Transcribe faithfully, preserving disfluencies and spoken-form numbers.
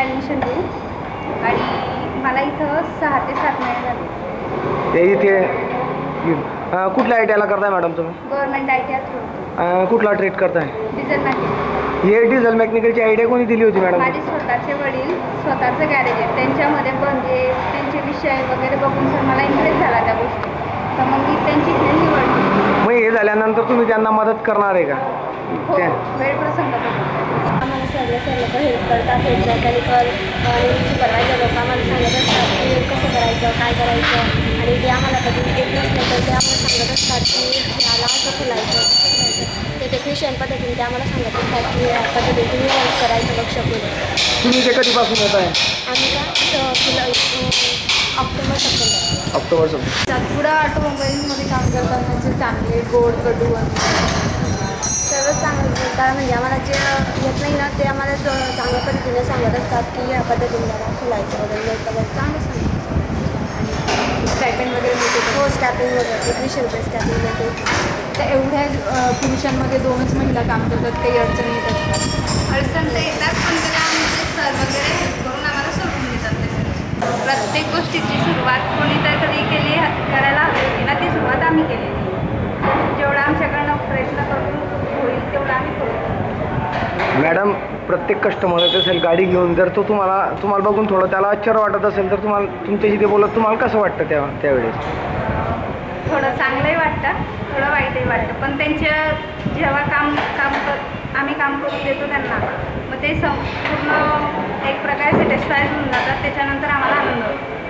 Admission देऊ आणि मला इथं सहा ते सात महिने झाले. ते इथे कुठल्या आय टी आयला करताय मॅडम तुम्ही? Government I T I. कुठला ट्रेड करताय? Diesel mechanical. हे डिझेल मेकॅनिकलची आयडिया कोणी दिली होती मॅडम? माझे स्वतःचे वडील स्वतःचं गॅरेज आहे, त्यांच्यामध्ये पण जे त्यांचे विषय वगैरे बघून सर मला इंटरेस्ट झाला त्या गोष्टी, तर मग मी त्यांची निवड. मग हे झाल्यानंतर तुम्ही त्यांना मदत करणार आहे का? हो, वेळ प्रसंग आम्हाला सगळे सर लोक हेल्प करतात. हेल्प मेकॅनिकल आणि सुपरवायझर लोक आम्हाला सांगत असतात की कसं करायचं, काय करायचं, आणि ते आम्हाला कधी येत नसलं तर ते आम्हाला सांगत असतात की ह्याला असं फुलायचं. ते टेक्निशियन पद्धतीने ते आम्हाला सांगत असतात की या पद्धतीने तुम्ही हेल्प करायचं लक्ष केलं. तुम्ही ते कधीपासून येत आहे? आम्ही का फुलं October September. October September. Satpuda ऑटोमोबाईलमध्ये काम करताना जे चांगले गोड कडू सर्व चांगलं कारण म्हणजे आम्हाला जे येत नाही ना ते आम्हाला चांगल्या पद्धतीने सांगत असतात की या पद्धतीने मला फुलायचं वगैरे वगैरे चांगलं सांगतात. स्टायपेंड वगैरे मिळते. हो, स्टॅपिंग वगैरे एकवीसशे रुपये स्टॅपिंग मिळते. तर एवढ्या पुरुषांमध्ये दोनच महिला काम करतात, काही अडचणी येत असतात. अडचण तर येतात, पण त्याला आमचे सर वगैरे हेल्प करून आम्हाला सोडून देतात. ते प्रत्येक गोष्टीची सुरुवात कोणीतरी केली करायला हवी होती ना, ती सुरुवात आम्ही केलेली. जेवढा आमच्याकडनं प्रयत्न करून होईल तेवढं आम्ही करू. मॅडम, प्रत्येक कस्टमर येत असेल गाडी घेऊन, जर तो तुम्हाला तुम्हाला बघून थोडं त्याला आश्चर्य वाटत असेल तर तुम्हाला तुमच्याशी ते बोलत तुम्हाला कसं वाटतं त्या त्यावेळेस? थोडं चांगलंही वाटतं, थोडं वाईटही वाटतं, पण त्यांच्या जेव्हा काम काम कर आम्ही काम करून देतो त्यांना, मग ते संपूर्ण एक प्रकारे सॅटिस्फाय होऊन जातात. त्याच्यानंतर आम्हाला आनंद होतो.